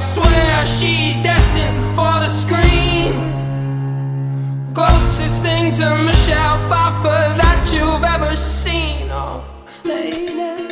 swear she's destined for the screen. Closest thing to Michelle Pfeiffer that you've ever seen. Oh, lady.